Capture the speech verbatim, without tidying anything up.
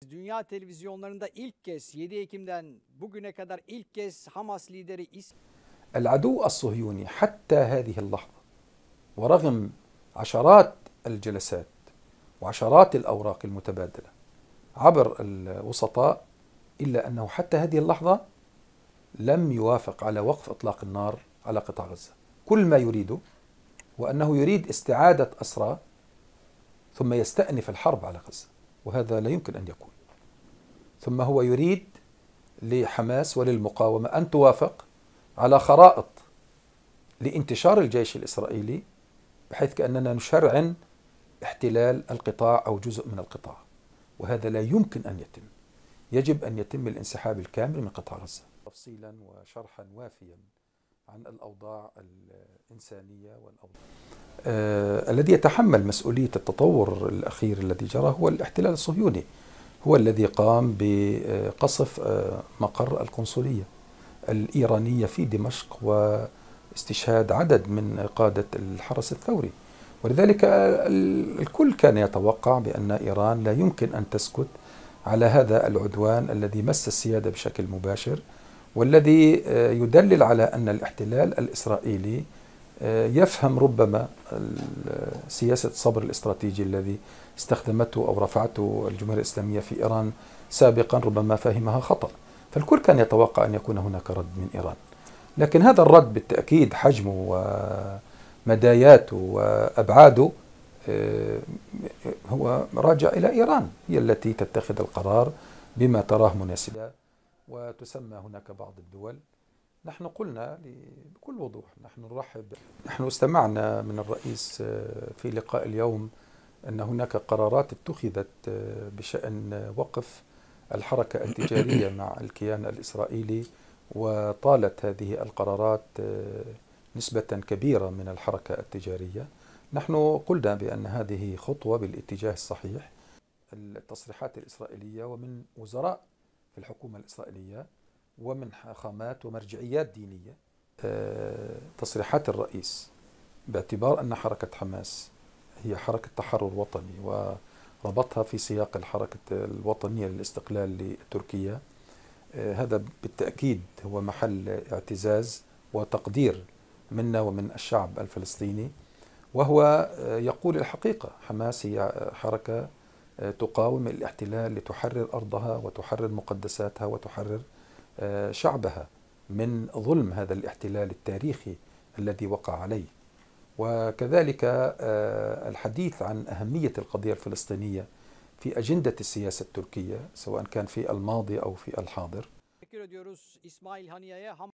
Dünya televizyonlarında ilk kez yedi Ekim'den bugüne kadar ilk kez Hamas lideri العدو الصهيوني حتى هذه اللحظة ورغم عشرات الجلسات وعشرات الأوراق المتبادلة عبر الوسطاء إلا أنه حتى هذه اللحظة لم يوافق على وقف إطلاق النار على قطاع غزة. كل ما يريده وأنه يريد استعادة أسرى ثم يستأنف الحرب على غزة، وهذا لا يمكن أن يكون. ثم هو يريد لحماس وللمقاومة أن توافق على خرائط لانتشار الجيش الإسرائيلي بحيث كأننا نشرعن احتلال القطاع أو جزء من القطاع، وهذا لا يمكن أن يتم. يجب أن يتم الانسحاب الكامل من قطاع غزة. تفصيلا وشرحا وافيا عن الأوضاع الإنسانية والأوضاع آه الذي يتحمل مسؤولية التطور الأخير الذي جرى هو الاحتلال الصهيوني، هو الذي قام بقصف آه مقر القنصلية الإيرانية في دمشق واستشهاد عدد من قادة الحرس الثوري. ولذلك الكل كان يتوقع بأن إيران لا يمكن أن تسكت على هذا العدوان الذي مس السيادة بشكل مباشر، والذي يدلل على أن الاحتلال الإسرائيلي يفهم ربما سياسة الصبر الاستراتيجي الذي استخدمته أو رفعته الجمهورية الإسلامية في إيران سابقا، ربما فهمها خطأ. فالكل كان يتوقع أن يكون هناك رد من إيران، لكن هذا الرد بالتأكيد حجمه ومداياته وأبعاده هو راجع إلى إيران، هي التي تتخذ القرار بما تراه مناسبا. وتسمى هناك بعض الدول. نحن قلنا بكل وضوح نحن نرحب. نحن استمعنا من الرئيس في لقاء اليوم أن هناك قرارات اتخذت بشأن وقف الحركة التجارية مع الكيان الإسرائيلي، وطالت هذه القرارات نسبة كبيرة من الحركة التجارية. نحن قلنا بأن هذه خطوة بالاتجاه الصحيح. التصريحات الإسرائيلية ومن وزراء في الحكومة الإسرائيلية ومن خامات ومرجعيات دينية، تصريحات الرئيس باعتبار أن حركة حماس هي حركة تحرر وطني وربطها في سياق الحركة الوطنية للاستقلال لتركيا، هذا بالتأكيد هو محل اعتزاز وتقدير منا ومن الشعب الفلسطيني. وهو يقول الحقيقة، حماس هي حركة تقاوم الاحتلال لتحرر أرضها وتحرر مقدساتها وتحرر شعبها من ظلم هذا الاحتلال التاريخي الذي وقع عليه. وكذلك الحديث عن أهمية القضية الفلسطينية في أجندة السياسة التركية سواء كان في الماضي أو في الحاضر.